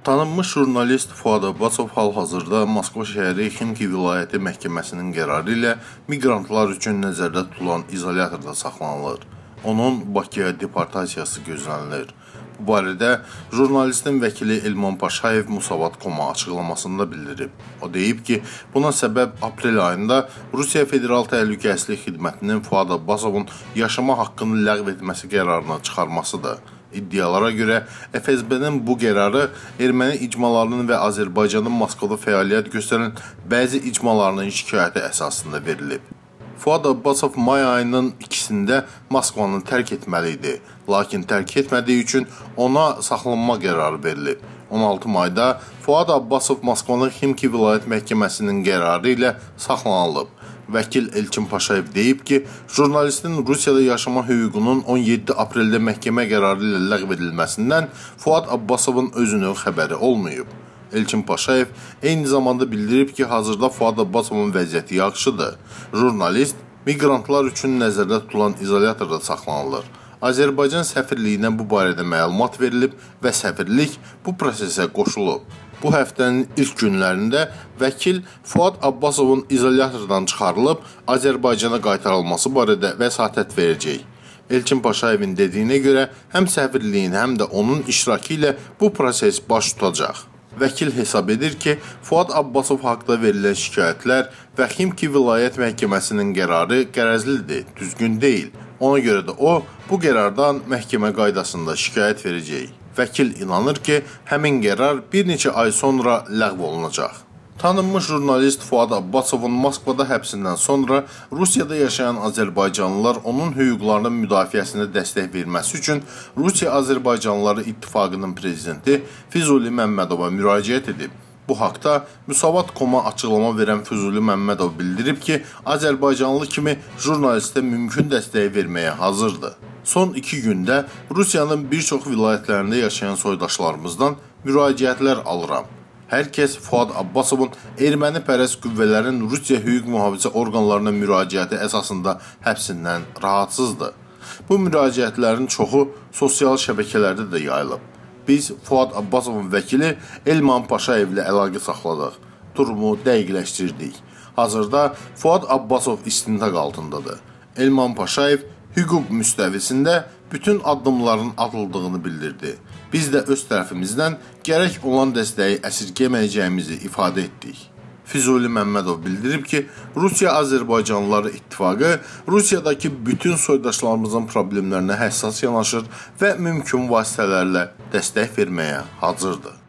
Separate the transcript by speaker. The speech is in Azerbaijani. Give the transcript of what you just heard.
Speaker 1: Tanınmış jurnalist Fuad Abbasov hal-hazırda Moskva şəhəri Ximki vilayəti məhkəməsinin qərarı ilə miqrantlar üçün nəzərdə tutulan izolyatorda saxlanılır. Onun Bakıya deportasiyası gözlənilir. Bu barədə jurnalistin vəkili Elman Paşayev Musavat.com-a açıqlamasında bildirib. O deyib ki, buna səbəb aprel ayında Rusiya Federal Təhlükəsizlik Xidmətinin Fuad Abbasovun yaşama haqqını ləğv etməsi qərarına çıxarmasıdır. İddialara görə FSB-nin bu qərarı erməni icmalarının və Azərbaycanın Moskvada fəaliyyət göstərən bəzi icmalarının şikayəti əsasında verilib. Fuad Abbasov may ayının 2-sində Moskvanı tərk etməli idi, lakin tərk etmədiyi üçün ona saxlanma qərarı verilib. 16 mayda Fuad Abbasov Moskvanın Ximki vilayət məhkəməsinin qərarı ilə saxlanılıb. Vəkil Elçin Paşayev deyib ki, jurnalistin Rusiyada yaşama hüququnun 17 apreldə məhkəmə qərarı ilə ləğv edilməsindən Fuad Abbasovun özünün xəbəri olmayıb. Elçin Paşayev eyni zamanda bildirib ki, hazırda Fuad Abbasovun vəziyyəti yaxşıdır. Jurnalist miqrantlar üçün nəzərdə tutulan izolyatorda saxlanılır. Azərbaycan səfirliyinə bu barədə məlumat verilib və səfirlik bu prosesə qoşulub. Bu həftənin ilk günlərində vəkil Fuad Abbasovun izolyatordan çıxarılıb Azərbaycana qaytarılması barədə vəsatət verəcək. Elçin Paşayevin dediyinə görə həm səfirliyin, həm də onun iştirakı ilə bu proses baş tutacaq. Vəkil hesab edir ki, Fuad Abbasov haqqında verilən şikayətlər və Ximki vilayət məhkəməsinin qərarı qərəzlidir, düzgün deyil. Ona görə də o, bu qərardan məhkəmə qaydasında şikayət verəcək. Vəkil inanır ki, həmin qərar bir neçə ay sonra ləğv olunacaq. Tanınmış jurnalist Fuad Abbasovun Moskvada həbsindən sonra Rusiyada yaşayan Azərbaycanlılar onun hüquqlarının müdafiəsinə dəstək verməsi üçün Rusiya Azərbaycanlıları İttifaqının prezidenti Füzuli Məmmədova müraciət edib. Bu haqda Musavat.com-a açıqlama verən Füzuli Məmmədov bildirib ki, Azərbaycanlı kimi jurnalistə mümkün dəstəyi verməyə hazırdır. Son 2 gündə Rusiyanın bir çox vilayətlərində yaşayan soydaşlarımızdan müraciətlər alıram. Hər kəs Fuad Abbasovun ermənipərəst qüvvələrin Rusiya hüquq mühafizə orqanlarına müraciəti əsasında həbsindən rahatsızdır. Bu müraciətlərin çoxu sosial şəbəkələrdə də yayılıb. Biz Fuad Abbasovun vəkili Elman Paşayev ilə əlaqə saxladıq. Durumu dəqiqləşdirdik. Hazırda Fuad Abbasov istintaq altındadır. Elman Paşayev hüquq müstəvisində bütün addımların atıldığını bildirdi. Biz də öz tərəfimizdən gərək olan dəstəyi əsirgəməyəcəyimizi ifadə etdik. Füzuli Məmmədov bildirib ki, Rusiya-Azərbaycanlıları İttifaqı Rusiyadakı bütün soydaşlarımızın problemlərinə həssas yanaşır və mümkün vasitələrlə dəstək verməyə hazırdır.